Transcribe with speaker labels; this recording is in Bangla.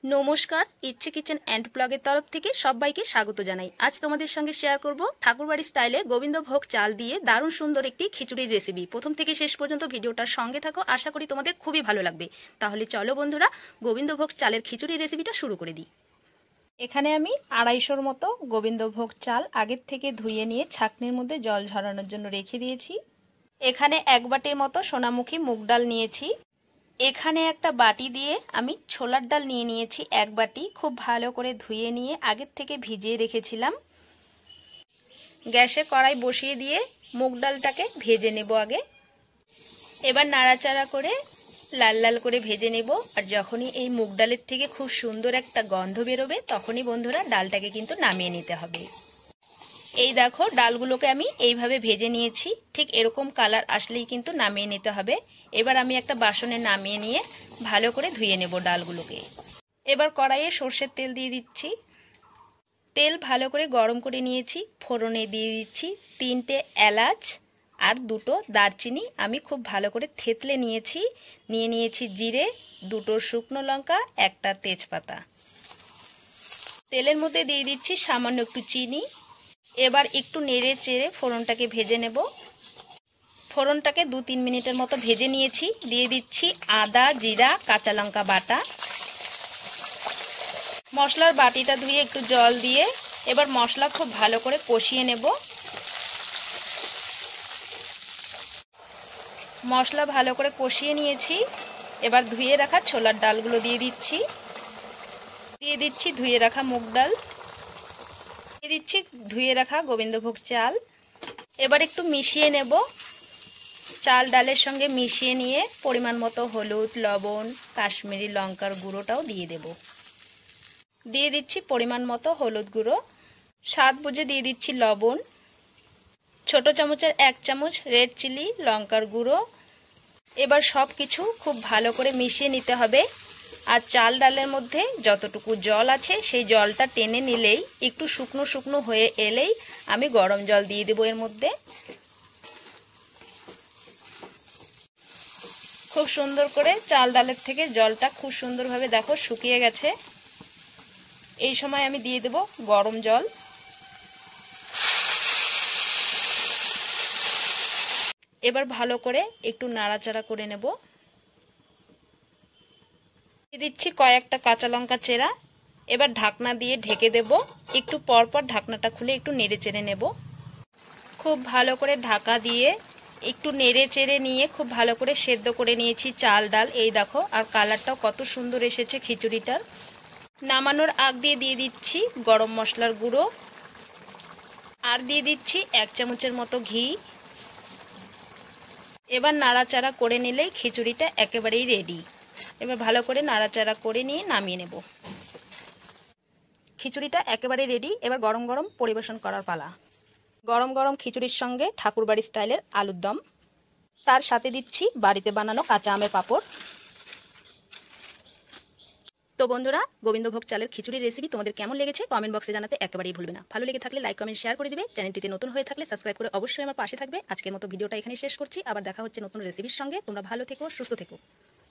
Speaker 1: নমস্কার, ইচ্ছে কিচেন অ্যান্ড ব্লগের তরফ থেকে সবাইকে স্বাগত জানাই। আজ তোমাদের সঙ্গে শেয়ার করব ঠাকুরবাড়ি স্টাইলে গোবিন্দভোগ চাল দিয়ে দারুণ সুন্দর একটি খিচুড়ির রেসিপি। প্রথম থেকে শেষ পর্যন্ত ভিডিওটার সঙ্গে থাকো, আশা করি তোমাদের খুবই ভালো লাগবে। তাহলে চলো বন্ধুরা, গোবিন্দভোগ চালের খিচুড়ি রেসিপিটা শুরু করে দিই। এখানে আমি 250 মতো গোবিন্দভোগ চাল আগের থেকে ধুয়ে নিয়ে ছাঁকনির মধ্যে জল ঝরানোর জন্য রেখে দিয়েছি। এখানে 1 বাটির মতো সোনামুখী মুগ ডাল নিয়েছি। এখানে একটা বাটি দিয়ে আমি ছোলার ডাল নিয়ে নিয়েছি 1 বাটি, খুব ভালো করে ধুয়ে নিয়ে আগের থেকে ভিজিয়ে রেখেছিলাম। গ্যাসে কড়াই বসিয়ে দিয়ে মুগ ডালটাকে ভেজে নেব আগে। এবার নাড়াচাড়া করে লাল লাল করে ভেজে নেব। আর যখনই এই মুগ ডালের থেকে খুব সুন্দর একটা গন্ধ বেরোবে তখনই বন্ধুরা ডালটাকে কিন্তু নামিয়ে নিতে হবে। এই দেখো, ডালগুলোকে আমি এইভাবে ভেজে নিয়েছি। ঠিক এরকম কালার আসলেই কিন্তু নামিয়ে নিতে হবে। এবার আমি একটা বাসনে নামিয়ে নিয়ে ভালো করে ধুয়ে নেব ডালগুলোকে। এবার কড়াইয়ে সর্ষের তেল দিয়ে দিচ্ছি। তেল ভালো করে গরম করে নিয়েছি। ফোড়নে দিয়ে দিচ্ছি 3টে এলাচ আর 2টো দারচিনি আমি খুব ভালো করে থেতলে নিয়েছি। নিয়ে নিয়েছি জিরে, 2টো শুকনো লঙ্কা, একটা তেজপাতা। তেলের মধ্যে দিয়ে দিচ্ছি সামান্য একটু চিনি। এবার একটু নেড়ে চেড়ে ফোড়নটাকে ভেজে নেব। ফোড়নটাকে 2-3 মিনিটের মতো ভেজে নিয়েছি। দিয়ে দিচ্ছি আদা, জিরা, কাঁচা লঙ্কা বাটা। মশলার বাটিটা ধুয়ে একটু জল দিয়ে এবার মশলা খুব ভালো করে কষিয়ে নেব। মশলা ভালো করে কষিয়ে নিয়েছি। এবার ধুয়ে রাখা ছোলার ডালগুলো দিয়ে দিচ্ছি। দিয়ে দিচ্ছি ধুয়ে রাখা মুগ ডাল। দিয়ে দিচ্ছি ধুয়ে রাখা গোবিন্দভোগ চাল। এবার একটু মিশিয়ে নেব। চাল ডালের সঙ্গে মিশিয়ে নিয়ে পরিমাণ মতো হলুদ, লবণ, কাশ্মীরি লঙ্কার গুঁড়োটাও দিয়ে দেব। দিয়ে দিচ্ছি পরিমাণ মতো হলুদ গুঁড়ো। স্বাদ বুঝে দিয়ে দিচ্ছি লবণ। ছোট চামচের 1 চামচ রেড চিলি লঙ্কার গুঁড়ো। এবার সব কিছু খুব ভালো করে মিশিয়ে নিতে হবে। আর চাল ডালের মধ্যে যতটুকু জল আছে সেই জলটা টেনে নিলেই, একটু শুকনো শুকনো হয়ে এলেই আমি গরম জল দিয়ে দেবো এর মধ্যে। খুব সুন্দর করে চাল ডালের থেকে জলটা খুব সুন্দরভাবে দেখো শুকিয়ে গেছে। এই সময় আমি দিয়ে দেব গরম জল। এবার ভালো করে একটু নাড়াচাড়া করে নেব। দিয়ে দিচ্ছি কয়েকটা কাঁচা লঙ্কা চেরা। এবার ঢাকনা দিয়ে ঢেকে দেব। একটু পর পর ঢাকনাটা খুলে একটু নেড়ে চেড়ে নেব। খুব ভালো করে ঢাকা দিয়ে একটু নেড়ে চেড়ে নিয়ে খুব ভালো করে সেদ্ধ করে নিয়েছি চাল ডাল। এই দেখো, আর কালারটাও কত সুন্দর এসেছে খিচুড়িটার। নামানোর আগ দিয়ে দিয়ে দিচ্ছি গরম মশলার গুঁড়ো। আর দিয়ে দিচ্ছি 1 চামচের মতো ঘি। এবার নাড়াচাড়া করে নিলেই খিচুড়িটা একেবারেই রেডি। এবার ভালো করে নাড়াচাড়া করে নিয়ে নামিয়ে নেব। খিচুড়িটা একেবারে রেডি। এবার গরম গরম পরিবেশন করার পালা। গরম গরম খিচুড়ির সঙ্গে ঠাকুরবাড়ি স্টাইলের আলুর দম, তার সাথে দিচ্ছি বাড়িতে বানানো কাঁচা আমের পাঁপড়। তো বন্ধুরা, গোবিন্দভোগ চালের খিচুড়ির রেসিপি তোমাদের কেমন লেগেছে কমেন্ট বক্সে জানাতে একেবারেই ভুলবে না। ভালো লেগে থাকলে লাইক, কমেন্ট, শেয়ার করে দিবে। চ্যানেলটিতে নতুন হয়ে থাকলে সাবস্ক্রাইব করে অবশ্যই আমার পাশে থাকবে। আজকের মতো ভিডিওটা এখানেই শেষ করছি। আবার দেখা হচ্ছে নতুন রেসিপির সঙ্গে। তোমরা ভালো থেকো, সুস্থ থেকো।